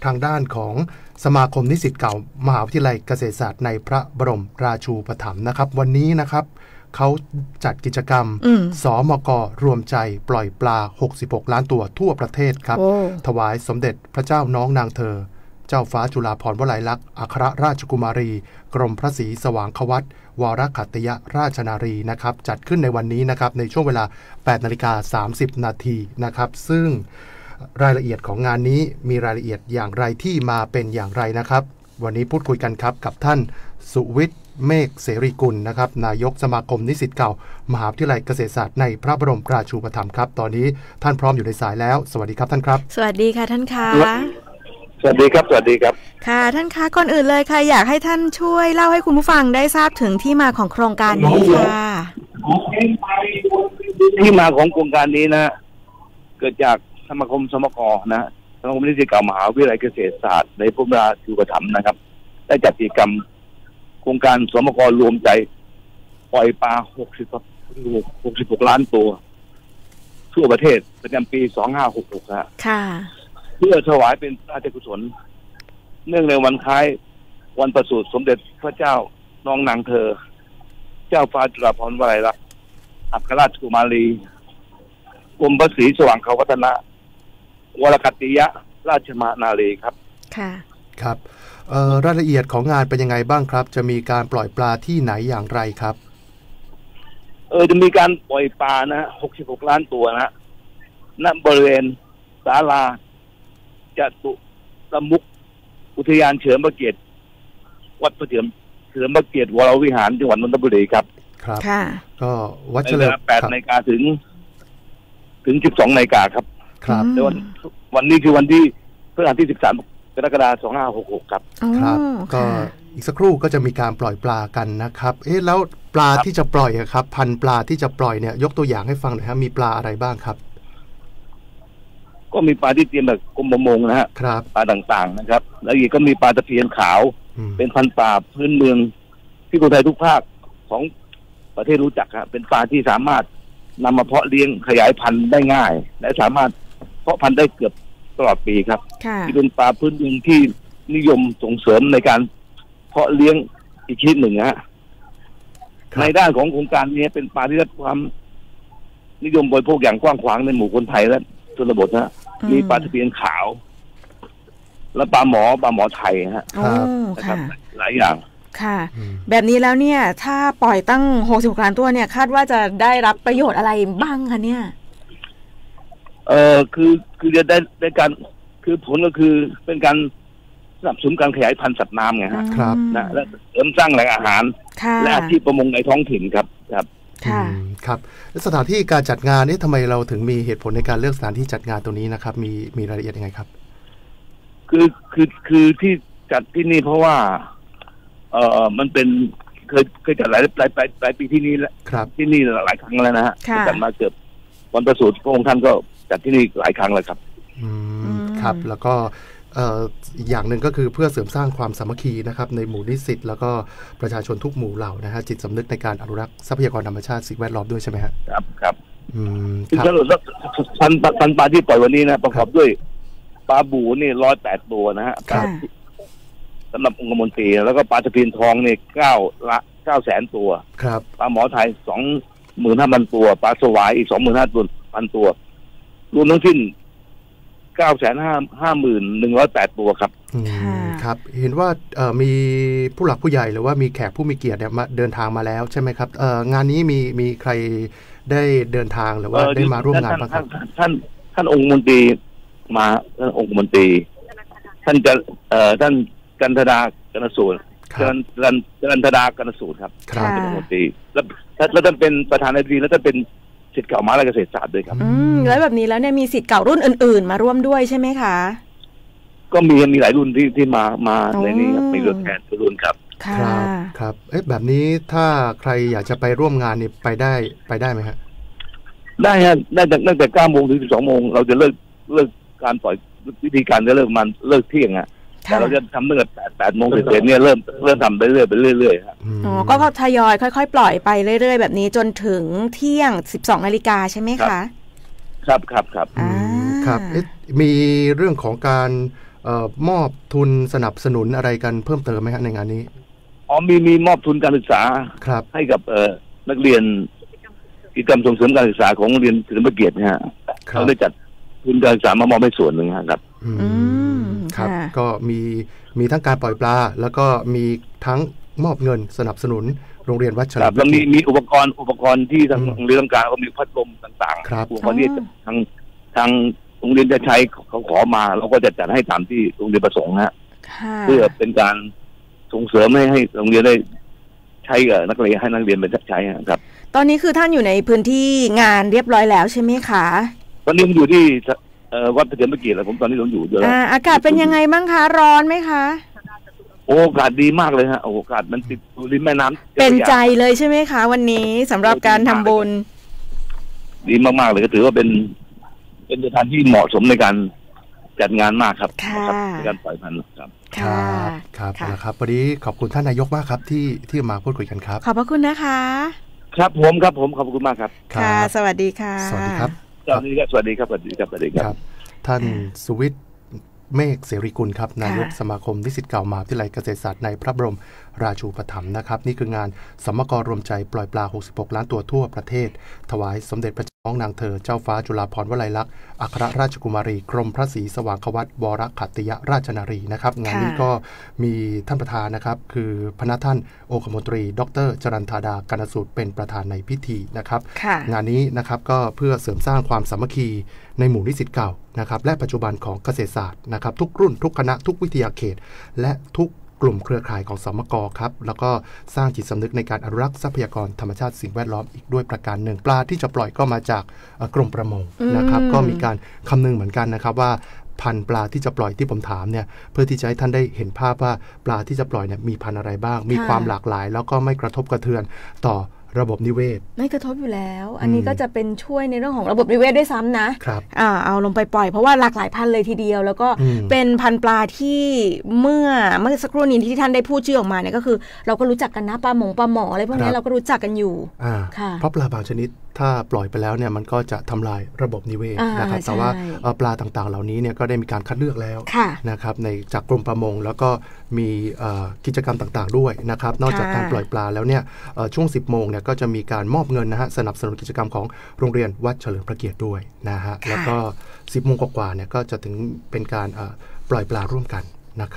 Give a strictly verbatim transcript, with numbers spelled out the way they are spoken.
ทางด้านของสมาคมนิสิตเก่ามหาวิทยาลัยเกษตรศาสตร์ในพระบรมราชูปถัมภ์นะครับวันนี้นะครับเขาจัดกิจกรรมสมก.รวมใจปล่อยปลาหกสิบหกล้านตัวทั่วประเทศครับถวายสมเด็จพระเจ้าน้องนางเธอเจ้าฟ้าจุฬาภรณ์วลัยลักษณ์อัครราชกุมารีกรมพระศรีสว่างควัตรวรขัตติยราชนารีนะครับจัดขึ้นในวันนี้นะครับในช่วงเวลา แปดนาฬิกาสามสิบนาทีนะครับซึ่งรายละเอียดของงานนี้มีรายละเอียดอย่างไรที่มาเป็นอย่างไรนะครับวันนี้พูดคุยกันครับกับท่านสุวิทย์เมฆเสรีกุลนะครับนายกสมาคมนิสิตเก่ามหาวิทยาลัยเกษตรศาสตร์ในพระบรมราชูปถัมภ์ครับตอนนี้ท่านพร้อมอยู่ในสายแล้วสวัสดีครับท่านครับสวัสดีค่ะท่านคะสวัสดีครับสวัสดีครับค่ะท่านคะก่อนอื่นเลยค่ะอยากให้ท่านช่วยเล่าให้คุณผู้ฟังได้ทราบถึงที่มาของโครงการนี้ค่ะที่มาของโครงการนี้นะเกิดจากสมาคมสมก.นะสมาคมนิสิตเก่ามหาวิทยาลัยเกษตรศาสตร์ในพระบรมราชูปถัมภ์นะครับได้จัดกิจกรรมโครงการสมก.รวมใจปล่อยปลาหกสิบหกล้านตัวทั่วประเทศประจำปีสองพันห้าร้อยหกสิบหกฮะค่ะเพื่อถวายเป็นพระราชกุศลเนื่องในวันคล้ายวันประสูติสมเด็จพระเจ้าน้องนางเธอเจ้าฟ้าจุฬาภรณ์วลัยลักษณ์อัครราชกุมารีกรมพระศรีสว่างควัตรวรขัตติยราชนารีครับค่ะครับรายละเอียดของงานเป็นยังไงบ้างครับจะมีการปล่อยปลาที่ไหนอย่างไรครับเออจะมีการปล่อยปลานะหกสิบหกล้านตัวนะณบริเวณศาลาจตุรมุขอุทยานเฉลิมพระเกียรติวัดพระเฉลิมเฉลิมพระเกียรติวรวิหารจังหวัดนนทบุรีครับครับก็วัดเฉลิมแปดนาฬิกาถึงถึงสิบสองนาฬิกาครับครับในวันวันนี้คือวันที่พฤหัสที่สิบสามกรกฎาคมสองพันห้าร้อยหกสิบหกครับครับก็อีกสักครู่ก็จะมีการปล่อยปลากันนะครับเอ๊ะแล้วปลาที่จะปล่อยครับพันปลาที่จะปล่อยเนี่ยยกตัวอย่างให้ฟังหน่อยครับมีปลาอะไรบ้างครับก็มีปลาที่เตรียมแบบกรมประมงนะฮะปลาต่างๆนะครับแล้วอีกก็มีปลาตะเพียนขาวเป็นพันธุ์ปลาพื้นเมืองที่คนไทยทุกภาคของประเทศรู้จักครับเป็นปลาที่สามารถนำมาเพาะเลี้ยงขยายพันธุ์ได้ง่ายและสามารถเพาะพันธุ์ได้เกือบตลอดปีครับที่เป็นปลาพื้นเมืองที่นิยมส่งเสริมในการเพาะเลี้ยงอีกชนิดหนึ่งฮะในด้านของโครงการนี้เป็นปลาที่ได้ความนิยมบริโภคอย่างกว้างขวางในหมู่คนไทยและชนบทนะมีปลาตะเพียนขาวและปลาหมอปลาหมอไทยฮะนะครับหลายอย่างค่ะแบบนี้แล้วเนี่ยถ้าปล่อยตั้งหกสิบล้านตัวเนี่ยคาดว่าจะได้รับประโยชน์อะไรบ้างคะเนี่ยเออคือคือจะได้ได้การคือผลก็คือเป็นการสนับสนุนการขยายพันธุ์สัตว์น้ำไงฮะครับนะและเสริมสร้างแหล่งอาหารและอาชีพประมงในท้องถิ่นครับครับค่ะครับสถานที่การจัดงานนี่ทำไมเราถึงมีเหตุผลในการเลือกสถานที่จัดงานตัวนี้นะครับมีมีรายละเอียดยังไงครับคือคือคือที่จัดที่นี่เพราะว่าเออมันเป็นเคยเคยจัดหลายหลายหลายปีที่นี่แล้วที่นี่หลายครั้งแล้วนะฮะจัดมาเกือบวันประสูติพระองค์ท่านก็จัดที่นี่หลายครั้งเลยครับอืมครับแล้วก็อีกอย่างหนึ่งก็คือเพื่อเสริมสร้างความสามัคคีนะครับในหมู่นิสิตแล้วก็ประชาชนทุกหมู่เหล่านะฮะจิตสำนึกในการอนุรักษ์ทรัพยากรธรรมชาติสิ่งแวดล้อมด้วยใช่ไหมครับครับครับอืมครับสรุปแล้วพันพันปลาที่ปล่อยวันนี้นะประกอบด้วยปลาบูนี่ร้อยแปดตัวนะฮะสำหรับองค์มนตรีแล้วก็ปลาตะเพียนทองนี่เก้าละเก้าแสนตัวครับปลาหมอไทยสองหมื่นห้าพันตัวปลาสวายอีกสองหมื่นห้าพันตัวรวมทั้งสิ้นเก้าแสนห้าห้าหมื่นหนึ่งร้อยแปดตัวครับครับเห็นว่ามีผู้หลักผู้ใหญ่หรือว่ามีแขกผู้มีเกียรติเนี่ยมาเดินทางมาแล้วใช่ไหมครับงานนี้มีมีใครได้เดินทางหรือว่าได้มาร่วมงานบ้างครับท่านท่านองค์มนตรีมาท่านองค์มนตรีท่านจะเอ่อท่านกันธดากนสูตรกันกันกันธดากนสูตรครับเป็นองค์มนตรีแล้วแล้วท่านเป็นประธานในปีแล้วท่านเป็นศิษย์เก่ามหาวิทยาลัยเกษตรศาสตร์ด้วยครับอืมแล้วแบบนี้แล้วเนี่ยมีศิษย์เก่ารุ่นอื่นๆมาร่วมด้วยใช่ไหมคะก็มีมีหลายรุ่นที่ที่มามาในนี้ครับมีรุ่นแทนรุ่นครับครับครับเอ๊ะแบบนี้ถ้าใครอยากจะไปร่วมงานนี่ไปได้ไปได้ไหมฮะได้ฮะได้จากตั้งแต่เก้าโมงถึงสิบสองโมงเราจะเลิกเลิกการปล่อยวิธีการจะเลิกมันเลิกเที่ยงอ่ะแต่เราจะทำตั้งแต่แปดโมงเสร็จเนี่ยเริ่มเริ่มทำไปเรื่อยไปเรื่อยๆครับอ๋อก็ทยอยค่อยๆปล่อยไปเรื่อยๆแบบนี้จนถึงเที่ยงสิบสองนาฬิกาใช่ไหมคะครับครับครับครับมีเรื่องของการเอ่อมอบทุนสนับสนุนอะไรกันเพิ่มเติมไหมฮะในงานนี้อ๋อมีมีมอบทุนการศึกษาครับให้กับเอ่อนักเรียนกิจกรรมส่งเสริมการศึกษาของโรงเรียนเฉลิมพระเกียรตินะฮะเขาได้จัดทุนการศึกษามามอบให้ส่วนหนึ่งครับอืมครับก็มีมีทั้งการปล่อยปลาแล้วก็มีทั้งมอบเงินสนับสนุนโรงเรียนวัดเฉลิมพระเกียรติแล้วมีมีอุปกรณ์อุปกรณ์ที่ทางโรงเรียนต้องการก็มีพัดลมต่างๆอุปกรณ์ที่ทางทางโรงเรียนจะใช้เขาขอมาเราก็จะจัดให้ตามที่โรงเรียนประสงค์ฮะเพื่อเป็นการส่งเสริมให้ให้โรงเรียนได้ใช้กับนักเรียนให้นักเรียนไปใช้ครับตอนนี้คือท่านอยู่ในพื้นที่งานเรียบร้อยแล้วใช่ไหมคะตอนนี้ผมอยู่ที่วัดเฉลิมพระเกียรติแล้วผมตอนนี้ผมอยู่ด้วยอากาศเป็นยังไงบ้างคะร้อนไหมคะโอ้อากาศดีมากเลยฮะโอ้อากาศมันติดอยู่ริมแม่น้ำเป็นใจเลยใช่ไหมคะวันนี้สำหรับการทำบุญดีมากๆเลยก็ถือว่าเป็นเป็นสถานที่เหมาะสมในการจัดงานมากครับในการปล่อยพันธุ์ครับครับครับนะครับวันนี้ขอบคุณท่านนายกมากครับที่ที่มาพูดคุยกันครับขอบพระคุณนะคะครับผมครับผมขอบคุณมากครับค่ะสวัสดีค่ะสวัสดีครับสวัสดีครับสวัสดีครับสวัสดีครับสวัสดีครับท่านสุวิทย์เมฆเสรีกุลครับนายกสมาคมนิสิตเก่ามหาวิทยาลัยเกษตรศาสตร์ในพระบรมราชูปถัมภ์นะครับนี่คืองานสมกรรวมใจปล่อยปลาหกสิบหกล้านตัวทั่วประเทศถวายสมเด็จพระเจ้าน้องนางเธอเจ้าฟ้าจุฬาภรณ์วลัยลักษณ์อัครราชกุมารีกรมพระศรีสว่างควัตวรขัตติยราชนารีนะครับงานนี้ก็มีท่านประธานนะครับคือพระท่านโอคมนตรีดรจรัญธาดากนสูตรเป็นประธานในพิธีนะครับงานนี้นะครับก็เพื่อเสริมสร้างความสามัคคีในหมู่นิสิตเก่านะครับและปัจจุบันของเกษตรศาสตร์นะครับทุกรุ่นทุกคณะทุกวิทยาเขตและทุกกลุ่มเครือข่ายของสมก.ครับแล้วก็สร้างจิตสำนึกในการอนุรักษ์ทรัพยากรธรรมชาติสิ่งแวดล้อมอีกด้วยประการหนึ่งปลาที่จะปล่อยก็มาจากกรมประมงนะครับก็มีการคำนึงเหมือนกันนะครับว่าพันธุ์ปลาที่จะปล่อยที่ผมถามเนี่ยเพื่อที่จะให้ท่านได้เห็นภาพว่าปลาที่จะปล่อยเนี่ยมีพันธุ์อะไรบ้างมีความหลากหลายแล้วก็ไม่กระทบกระเทือนต่อระบบนิเวศไม่กระทบอยู่แล้วอันนี้ก็จะเป็นช่วยในเรื่องของระบบนิเวศด้วยซ้ำนะครับอ่าเอาลงไปปล่อยเพราะว่าหลากหลายพันธุ์เลยทีเดียวแล้วก็เป็นพันธุ์ปลาที่เมื่อเมื่อสักครู่นี้ที่ท่านได้พูดชื่อออกมาเนี่ยก็คือเราก็รู้จักกันนะปลาหมงปลาหมออะไรพวกนี้เราก็รู้จักกันอยู่อ่าเพราะปลาบางชนิดถ้าปล่อยไปแล้วเนี่ยมันก็จะทำลายระบบนิเวศนะครับแต่ว่าปลาต่างๆเหล่านี้เนี่ยก็ได้มีการคัดเลือกแล้วนะครับในจากกรมประมงแล้วก็มีกิจกรรมต่างๆด้วยนะครับนอกจากการปล่อยปลาแล้วเนี่ยช่วงสิบโมงเนี่ยก็จะมีการมอบเงินนะฮะสนับสนุนกิจกรรมของโรงเรียนวัดเฉลิมพระเกียรติด้วยนะฮะแล้วก็สิบโมงกว่าๆเนี่ยก็จะถึงเป็นการปล่อยปลาร่วมกัน